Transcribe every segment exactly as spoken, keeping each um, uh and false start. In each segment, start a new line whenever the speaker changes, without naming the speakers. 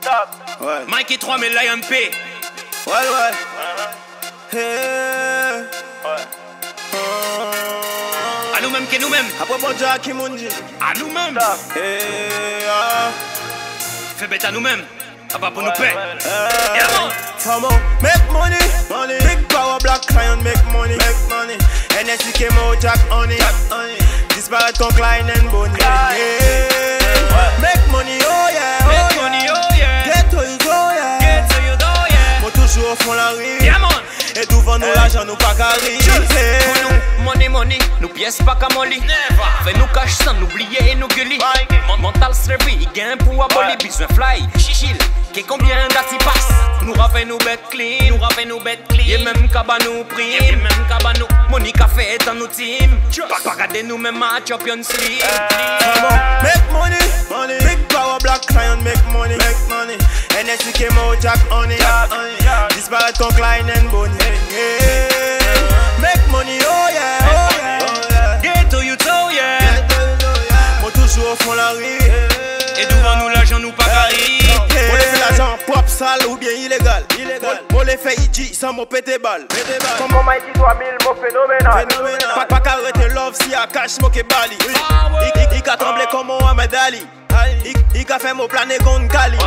Ouais.
Mikey trois mille Lion P.
Ouais, ouais. Hey.
À nous-mêmes que nous-mêmes.
Après bon Jackie Mundi.
À nous-mêmes.
Hey, ah.
Fais bête à nous-mêmes. Ah bah pour nous payer.
Hey.
Yeah, man.
Come on, make money, money. Big power black client make money, make money. N S C came out Jack Honey, Jack Honey. Disparate con Klein and Bonnie. Yeah. Make money, oh yeah, oh
Make
yeah.
money, oh yeah.
Get to you, oh yeah.
Get to you, oh yeah.
Moi toujours au fond la rue.
Yeah, man.
Et devant nous l'argent nous pas carré.
Pour nous, money, money, nous pièces pas qu'à molly. Fais nous cash sans n'oublier et nous gueuler. Mental slavery, il gagne pour abolir. Besoin fly, chill, qu'est combien d'ati passe. Nous rappelons nous bêtes clean, nous rappelons nous bêtes clean. Y'a même qu'à nous prime, y'a même qu'à nous. Money café est dans nos teams. Pas regarder nous même à Champions League.
Come on, make money, money. Big power black client make money, make money. N S C came out Jack Honey, Jack Honey. Disparate con Klein and Bonnie. Yeah. Make money, oh yeah, oh yeah.
Get to you, so yeah.
Moi toujours au fond la rue.
Et devant nous l'argent nous pas carré.
On les fait l'argent propre, sale ou bien illégal. Illégal. On les fait I G sans mon pété balle.
Comme mon Mikey trois mille, mon phénoménal.
Pas pas qu'à arrêter love si à cash moque bali. Il il a tremblé comme Mohamed Ali. Il a fait mon plané contre Kali.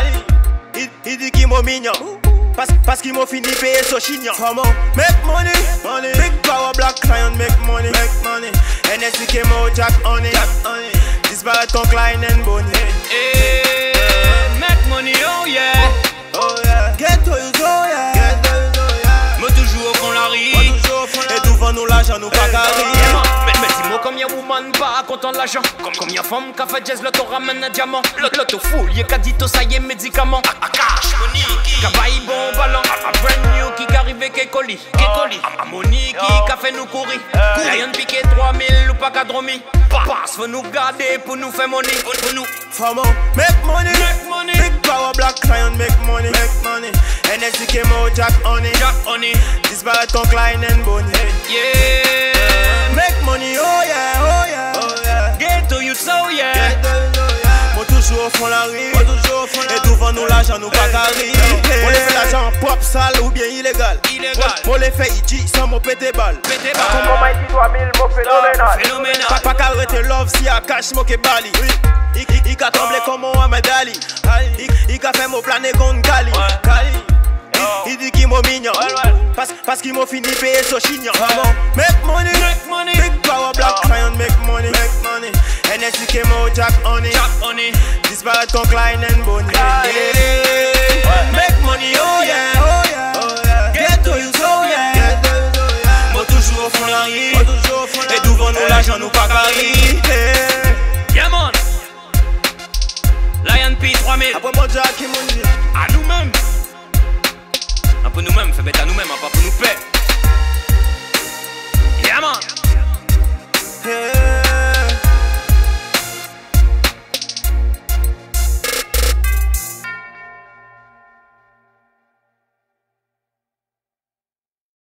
Il dit qu'il m'a mignon. Parce, parce qu'il m'a fini payer son chignon. Come on, make money, money. Big power black client make money, make money. N S C came out Jack Honey, Jack Honey. Disparate con Klein and Bonnie.
Hey, make money, oh yeah.
Oh yeah. Get to you, oh yeah. Get to you, oh yeah.
Moi toujours au fond la rue.
Et devant nous l'argent nous pas carré.
Mais mais dis-moi combien woman pas content de l'argent. Comme combien femme qu'a fait jazz l'auto ramène un diamant. L'auto full, y'a qu'a dit tout ça y est médicament. A cash, money, qu'a baillé bon ballon. A brand new qui arrive qu'est colis, qu'est colis. A money qui qu'a fait nous courir. Lion piqué trois mille ou pas qu'à dromi. Passe faut nous garder pour nous faire money. Pour nous.
Come on, make money,
Make money.
Big power black client make money, make money. N S C came out Jack Honey,
Jack Honey.
Disparate con Klein and Bonnie.
Yeah.
Make money, oh yeah, oh yeah, oh yeah.
Get to you, so yeah.
Get to you, oh yeah. Moi toujours au fond la rue, moi toujours au fond la rue. Et devant nous l'argent nous pas carré. On les fait l'argent propre, sale ou bien illégal.
Illégal.
On les fait I G sans mon pété balle.
Pété
Comme mon
balle.
Mikey trois mille, mon phénoménal.
Phénoménal.
Pas pas qu'à arrêter love si à cash moque bali. Il il- il a tremblé comme Mohamed Ali. Il il a fait mon plané contre Kali. Il dit qu'il m'a mignon. Parce, parce qu'il m'a fini payer son chignon. Come on, make money,
Make money.
Big power black client make money, make money. N S C came out Jack Honey,
Jack Honey.
Disparate con Klein and Bonnie. Yeah. Make money, oh yeah, oh yeah, oh yeah. Get to you, so yeah. Get to you, so yeah. Moi toujours au fond la rue, moi toujours au fond la rue. Et devant nous l'argent nous pas carré.
Yeah man. Lion P trois mille.
Après mon Jackie Mundi.
À nous-mêmes. Un peu nous-mêmes, fais bête à nous-mêmes, hein, pas pour nous payer.